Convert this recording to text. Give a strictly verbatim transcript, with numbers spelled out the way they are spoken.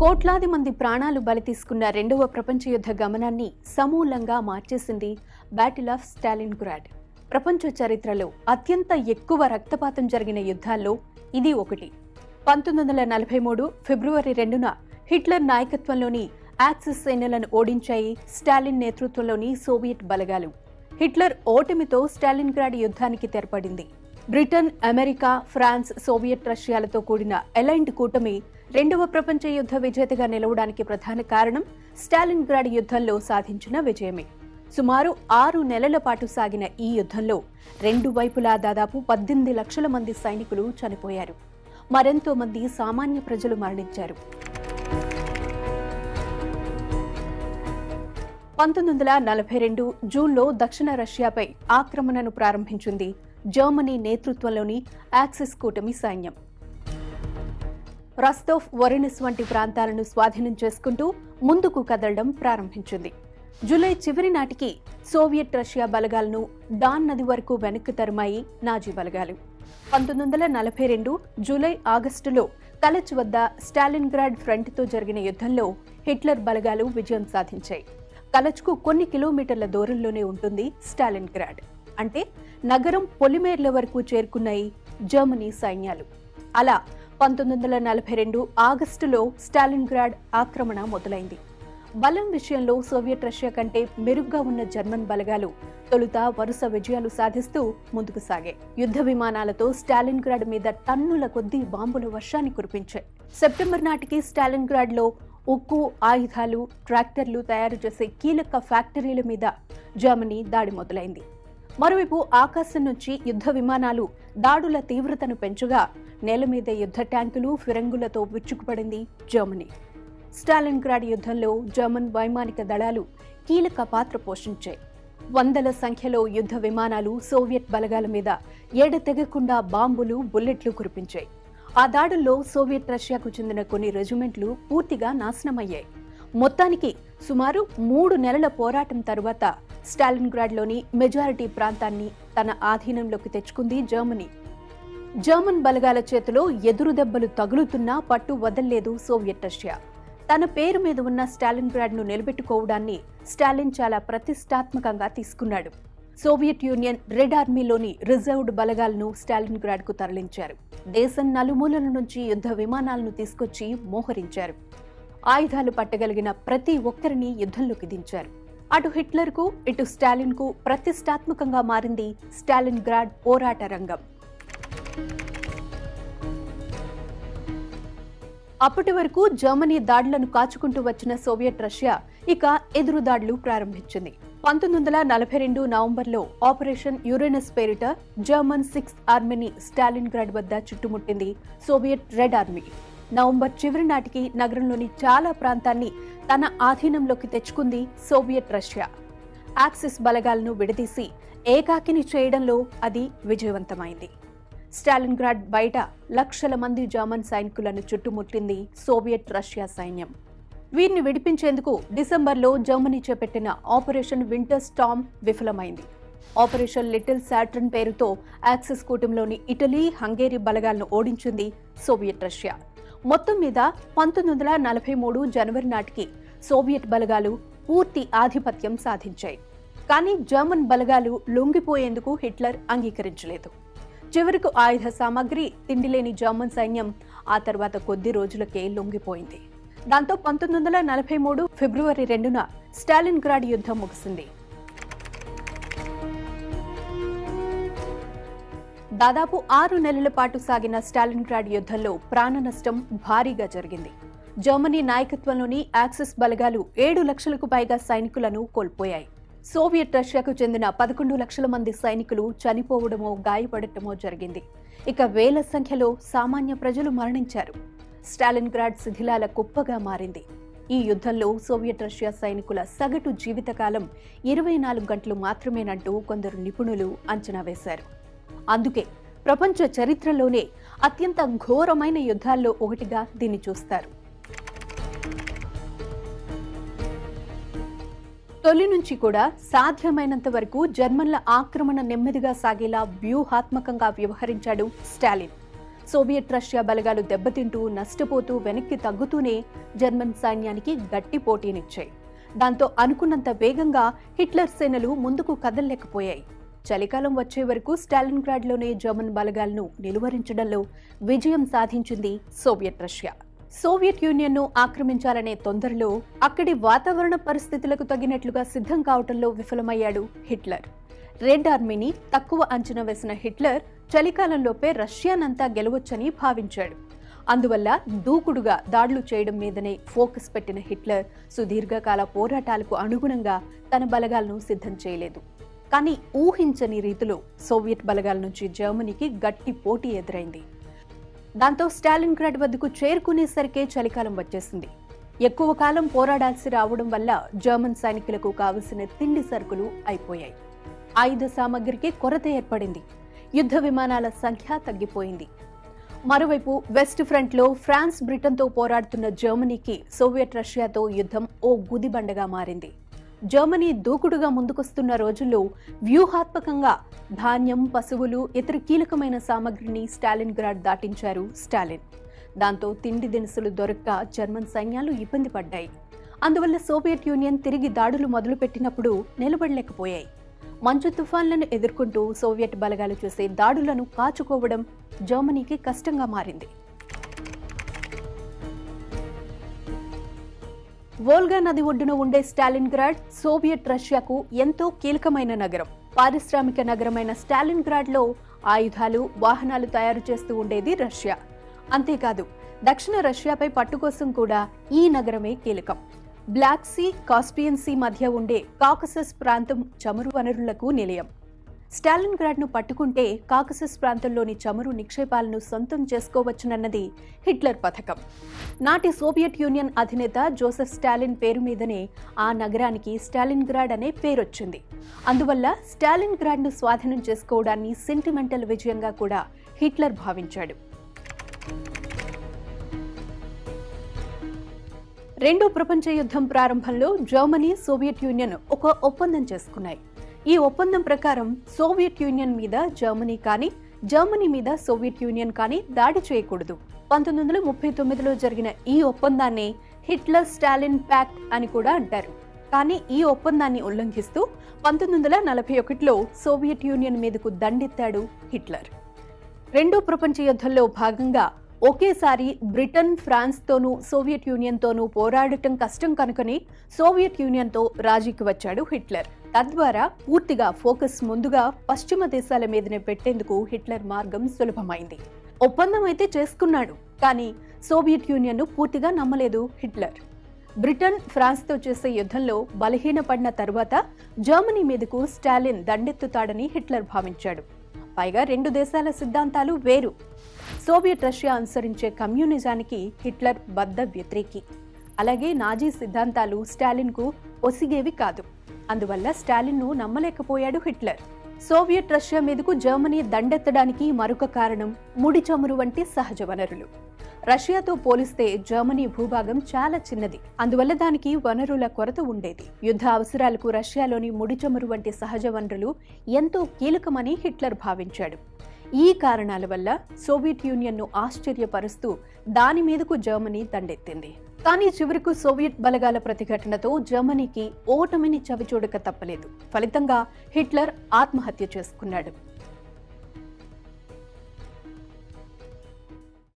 కోట్లాది మంది ప్రాణాలు బలి తీసుకున్న రెండవ ప్రపంచ యుద్ధ గమనాన్ని సమూలంగా మార్చేసింది బ్యాటిల్ ఆఫ్ స్టాలిన్గ్రాడ్. ప్రపంచ చరిత్రలో అత్యంత ఎక్కువ రక్తపాతం జరిగిన యుద్ధాల్లో ఇది ఒకటి. పంతొమ్మిది వందల నలభై మూడు ఫిబ్రవరి రెండున హిట్లర్ నాయకత్వంలోని యాక్సిస్ సేనలను ఓడించాయి స్టాలిన్ నేతృత్వంలోని సోవియట్ బలగాలు. హిట్లర్ ఓటమితో స్టాలిన్గ్రాడ్ యుద్ధానికి తెరపడింది. బ్రిటన్, అమెరికా, ఫ్రాన్స్, సోవియట్ రష్యాలతో కూడిన ఎలైన్డ్ కూటమి రెండవ ప్రపంచ యుద్ధ విజేతగా నిలవడానికి ప్రధాన కారణం స్టాలిన్గ్రాడ్ యుద్ధంలో సాధించిన విజయమే. సుమారు ఆరు నెలల పాటు సాగిన ఈ యుద్ధంలో రెండు వైపులా దాదాపు పద్దెనిమిది లక్షల మంది సైనికులు చనిపోయారు. మరెంతో మంది సామాన్య ప్రజలు మరణించారు. పంతొమ్మిది వందల నలభై రెండు జూన్లో దక్షిణ రష్యాపై ఆక్రమణను ప్రారంభించింది జర్మనీ నేతృత్వంలోని యాక్సిస్ కూటమి సైన్యం. రస్తోవ్, వొరినిస్ వంటి ప్రాంతాలను స్వాధీనం చేసుకుంటూ ముందుకు కదలడం ప్రారంభించింది. జూలై చివరి నాటికి సోవియట్ రష్యా బలగాలను డాన్ నది వరకు వెనక్కి తరుమాయి నాజీ బలగాలు. పంతొమ్మిది వందల నలభై రెండు జూలై ఆగస్టులో కలచ్ వద్ద స్టాలిన్గ్రాడ్ ఫ్రంట్తో జరిగిన యుద్ధంలో హిట్లర్ బలగాలు విజయం సాధించాయి. కలచ్కు కొన్ని కిలోమీటర్ల దూరంలోనే ఉంటుంది స్టాలిన్గ్రాడ్. అంటే నగరం పొలిమేర్ల వరకు చేరుకున్నాయి జర్మనీ సైన్యాలు. అలా పంతొమ్మిది వందల నలభై రెండు ఆగస్టులో స్టాలిన్గ్రాడ్ ఆక్రమణ మొదలైంది. బలం విషయంలో సోవియట్ రష్యా కంటే మెరుగ్గా ఉన్న జర్మన్ బలగాలు తొలుత వరుస విజయాలు సాధిస్తూ ముందుకు సాగాయి. యుద్ధ విమానాలతో స్టాలిన్గ్రాడ్ మీద టన్నుల కొద్దీ బాంబుల వర్షాన్ని కురిపించాయి. సెప్టెంబర్ నాటికి స్టాలిన్గ్రాడ్ లో ఉక్కు, ఆయుధాలు, ట్రాక్టర్లు తయారు చేసే కీలక ఫ్యాక్టరీల మీద జర్మనీ దాడి మొదలైంది. మరోవైపు ఆకాశం నుంచి యుద్ధ విమానాలు దాడుల తీవ్రతను పెంచగా నేల మీద యుద్ధ ట్యాంకులు, ఫిరంగులతో విచ్చుకుపడింది జర్మనీ. స్టాలిన్గ్రాడ్ యుద్ధంలో జర్మన్ వైమానిక దళాలు కీలక పాత్ర పోషించాయి. వందల సంఖ్యలో యుద్ధ విమానాలు సోవియట్ బలగాల మీద ఎడతెగకుండా బాంబులు, బుల్లెట్లు కురిపించాయి. ఆ దాడుల్లో సోవియట్ రష్యాకు చెందిన కొన్ని రెజిమెంట్లు పూర్తిగా నాశనమయ్యాయి. మొత్తానికి సుమారు మూడు నెలల పోరాటం తరువాత స్టాలిన్గ్రాడ్లోని మెజారిటీ ప్రాంతాన్ని తన ఆధీనంలోకి తెచ్చుకుంది జర్మనీ. జర్మన్ బలగాల చేతిలో ఎదురు దెబ్బలు తగులుతున్నా పట్టు వదల్లేదు సోవియట్ రష్యా. తన పేరు మీద ఉన్న స్టాలిన్గ్రాడ్ను నిలబెట్టుకోవడాన్ని స్టాలిన్ చాలా ప్రతిష్టాత్మకంగా తీసుకున్నాడు. సోవియట్ యూనియన్ రెడ్ ఆర్మీలోని రిజర్వ్డ్ బలగాలను స్టాలిన్గ్రాడ్కు తరలించారు. దేశం నలుమూలల నుంచి యుద్ధ విమానాలను తీసుకొచ్చి మోహరించారు. ఆయుధాలు పట్టగలిగిన ప్రతి ఒక్కరిని యుద్ధంలోకి దించారు. అటు హిట్లర్కు, ఇటు స్టాలిన్కు ప్రతిష్టాత్మకంగా మారింది స్టాలిన్గ్రాడ్ పోరాట రంగం. అప్పటి వరకు జర్మనీ దాడులను కాచుకుంటూ వచ్చిన సోవియట్ రష్యా ఇక ఎదురు దాడులు ప్రారంభించింది. పంతొమ్మిది వందల నలభై రెండు నవంబర్లో ఆపరేషన్ యురేనస్ పేరిట జర్మన్ సిక్స్త్ ఆర్మీని స్టాలిన్గ్రాడ్ వద్ద చుట్టుముట్టింది సోవియట్ రెడ్ ఆర్మీ. నవంబర్ చివరి నాటికి నగరంలోని చాలా ప్రాంతాన్ని తన ఆధీనంలోకి తెచ్చుకుంది సోవియట్ రష్యా. యాక్సిస్ బలగాలను విడదీసి ఏకాకిని చేయడంలో అది విజయవంతమైంది. స్టాలిన్గ్రాడ్ బయట లక్షల మంది జర్మన్ సైనికులను చుట్టుముట్టింది సోవియట్ రష్యా సైన్యం. వీరిని విడిపించేందుకు డిసెంబర్లో జర్మనీ చేపట్టిన ఆపరేషన్ వింటర్ స్టార్మ్ విఫలమైంది. ఆపరేషన్ లిటిల్ సాటర్న్ పేరుతో యాక్సిస్ కూటమిలోని ఇటలీ, హంగేరీ బలగాలను ఓడించింది సోవియట్ రష్యా. మొత్తం మీద పంతొమ్మిది వందల నలభై మూడు జనవరి నాటికి సోవియట్ బలగాలు పూర్తి ఆధిపత్యం సాధించాయి. కానీ జర్మన్ బలగాలు లొంగిపోయేందుకు హిట్లర్ అంగీకరించలేదు. చివరకు ఆయుధ సామాగ్రి, తిండిలేని జర్మన్ సైన్యం ఆ తర్వాత కొద్ది రోజులకే లొంగిపోయింది. దాంతో పంతొమ్మిది వందల నలభై మూడు ఫిబ్రవరి రెండున స్టాలిన్గ్రాడ్ యుద్ధం ముగిసింది. దాదాపు ఆరు నెలల పాటు సాగిన స్టాలిన్గ్రాడ్ యుద్ధంలో ప్రాణ నష్టం భారీగా జరిగింది. జర్మనీ నాయకత్వంలోని యాక్సిస్ బలగాలు ఏడు లక్షలకు పైగా సైనికులను కోల్పోయాయి. సోవియట్ రష్యాకు చెందిన పదకొండు లక్షల మంది సైనికులు చనిపోవడమో, గాయపడటమో జరిగింది. ఇక వేల సంఖ్యలో సామాన్య ప్రజలు మరణించారు. స్టాలిన్గ్రాడ్ శిథిలాల కుప్పగా మారింది. ఈ యుద్ధంలో సోవియట్ రష్యా సైనికుల సగటు జీవితకాలం ఇరవై నాలుగు గంటలు మాత్రమేనంటూ కొందరు నిపుణులు అంచనా వేశారు. అందుకే ప్రపంచ చరిత్రలోనే అత్యంత ఘోరమైన యుద్ధాల్లో ఒకటిగా దీన్ని చూస్తారు. తొలి నుంచి కూడా సాధ్యమైనంత వరకు జర్మన్ల ఆక్రమణ నెమ్మదిగా సాగేలా వ్యూహాత్మకంగా వ్యవహరించాడు స్టాలిన్. సోవియట్ రష్యా బలగాలు దెబ్బతింటూ నష్టపోతూ వెనక్కి తగ్గుతూనే జర్మన్ సైన్యానికి గట్టి పోటీనిచ్చాయి. దాంతో అనుకున్నంత వేగంగా హిట్లర్ సేనలు ముందుకు కదలలేకపోయాయి. చలికాలం వచ్చే వరకు స్టాలిన్గ్రాడ్లోనే జర్మన్ బలగాలను నిలువరించడంలో విజయం సాధించింది సోవియట్ రష్యా. సోవియట్ యూనియన్ను ఆక్రమించాలనే తొందరలో అక్కడి వాతావరణ పరిస్థితులకు తగినట్లుగా సిద్ధం కావటంలో విఫలమయ్యాడు హిట్లర్. రెడ్ ఆర్మీని తక్కువ అంచనా వేసిన హిట్లర్ చలికాలంలోపే రష్యానంతా గెలవొచ్చని భావించాడు. అందువల్ల దూకుడుగా దాడులు చేయడం మీదనే ఫోకస్ పెట్టిన హిట్లర్ సుదీర్ఘకాల పోరాటాలకు అనుగుణంగా తన బలగాలను సిద్ధం చేయలేదు. కానీ ఊహించని రీతిలో సోవియట్ బలగాల నుంచి జర్మనీకి గట్టి పోటీ ఎదురైంది. దాంతో స్టాలిన్గ్రాడ్ వద్దకు చేరుకునేసరికే చలికాలం వచ్చేసింది. ఎక్కువ కాలం పోరాడాల్సి రావడం వల్ల జర్మన్ సైనికులకు కావలసిన తిండి సరుకులు అయిపోయాయి. ఆయుధ సామగ్రికి కొరత ఏర్పడింది. యుద్ధ విమానాల సంఖ్య తగ్గిపోయింది. మరోవైపు వెస్ట్ ఫ్రంట్లో ఫ్రాన్స్ బ్రిటన్తో పోరాడుతున్న జర్మనీకి సోవియట్ రష్యాతో యుద్ధం ఓ గుదిబండగా మారింది. జర్మనీ దూకుడుగా ముందుకొస్తున్న రోజుల్లో వ్యూహాత్మకంగా ధాన్యం, పశువులు, ఇతర కీలకమైన సామగ్రిని స్టాలిన్గ్రాడ్ దాటించారు స్టాలిన్. దాంతో తిండి దినుసులు దొరక్క జర్మన్ సైన్యాలు ఇబ్బంది పడ్డాయి. అందువల్ల సోవియట్ యూనియన్ తిరిగి దాడులు మొదలుపెట్టినప్పుడు నిలబడలేకపోయాయి. మంచు తుఫాన్లను ఎదుర్కొంటూ సోవియట్ బలగాలు చేసే దాడులను కాచుకోవడం జర్మనీకి కష్టంగా మారింది. వోల్గా నది ఒడ్డున ఉండే స్టాలిన్గ్రాడ్ సోవియట్ రష్యాకు ఎంతో కీలకమైన నగరం. పారిశ్రామిక నగరమైన స్టాలిన్గ్రాడ్లో ఆయుధాలు, వాహనాలు తయారు చేస్తూ ఉండేది రష్యా. అంతేకాదు, దక్షిణ రష్యాపై పట్టు కోసం కూడా ఈ నగరమే కీలకం. బ్లాక్ సీ, కాస్పియన్ సీ మధ్య ఉండే కాకసస్ ప్రాంతం చమురు వనరులకు నిలయం. స్టాలిన్గ్రాడ్ను పట్టుకుంటే కాకసస్ ప్రాంతంలోని చమురు నిక్షేపాలను సొంతం చేసుకోవచ్చునన్నది హిట్లర్ పథకం. నాటి సోవియట్ యూనియన్ అధినేత జోసెఫ్ స్టాలిన్ పేరు మీదనే ఆ నగరానికి స్టాలిన్గ్రాడ్ అనే పేరొచ్చింది. అందువల్ల స్టాలిన్గ్రాడ్ను స్వాధీనం చేసుకోవడాన్ని సెంటిమెంటల్ విజయంగా కూడా హిట్లర్ భావించాడు. రెండో ప్రపంచ యుద్ధం ప్రారంభంలో జర్మనీ, సోవియట్ యూనియన్ ఒక ఒప్పందం చేసుకున్నాయి. ఈ ఒప్పందం ప్రకారం సోవియట్ యూనియన్ మీద జర్మనీ కానీ, జర్మనీ మీద సోవియట్ యూనియన్ కానీ దాడి చేయకూడదు. పంతొమ్మిది వందల ముప్పై తొమ్మిదిలో జరిగిన ఈ ఒప్పందాన్ని హిట్లర్ స్టాలిన్ ప్యాక్ట్ అని కూడా అంటారు. కానీ ఈ ఒప్పందాన్ని ఉల్లంఘిస్తూ పంతొమ్మిది వందల నలభై ఒకటిలో సోవియట్ యూనియన్ మీదకు దండెత్తాడు హిట్లర్. రెండో ప్రపంచ యుద్ధంలో భాగంగా ఒకేసారి బ్రిటన్, ఫ్రాన్స్తోనూ సోవియట్ యూనియన్తోనూ పోరాడటం కష్టం కనుకని సోవియట్ యూనియన్తో రాజీకి వచ్చాడు హిట్లర్. తద్వారా పూర్తిగా ఫోకస్ ముందుగా పశ్చిమ దేశాల మీదనే పెట్టేందుకు హిట్లర్ మార్గం సులభమైంది. ఒప్పందం అయితే చేసుకున్నాడు, కానీ సోవియట్ యూనియన్ను పూర్తిగా నమ్మలేదు హిట్లర్. బ్రిటన్, ఫ్రాన్స్తో చేసే యుద్ధంలో బలహీనపడిన తరువాత జర్మనీ మీదకు స్టాలిన్ దండెత్తుతాడని హిట్లర్ భావించాడు. పైగా రెండు దేశాల సిద్ధాంతాలు వేరు. సోవియట్ రష్యా అనుసరించే కమ్యూనిజానికి హిట్లర్ బద్ధ వ్యతిరేకి. అలాగే నాజీ సిద్ధాంతాలు స్టాలిన్కు ఒసిగేవి కాదు. అందువల్ల స్టాలిన్ను నమ్మలేకపోయాడు హిట్లర్. సోవియట్ రష్యా మీదకు జర్మనీ దండెత్తడానికి మరొక కారణం ముడి చమురు వంటి సహజ వనరులు. రష్యాతో పోలిస్తే జర్మనీ భూభాగం చాలా చిన్నది. అందువల్ల దానికి వనరుల కొరత ఉండేది. యుద్ధ అవసరాలకు రష్యాలోని ముడి చమురు వంటి సహజ వనరులు ఎంతో కీలకమని హిట్లర్ భావించాడు. ఈ కారణాల వల్ల సోవియట్ యూనియన్ను ఆశ్చర్యపరుస్తూ దాని మీదకు జర్మనీ దండెత్తింది. కానీ చివరకు సోవియట్ బలగాల ప్రతిఘటనతో జర్మనీకి ఓటమిని చవిచూడక తప్పలేదు. ఫలితంగా హిట్లర్ ఆత్మహత్య చేసుకున్నాడు.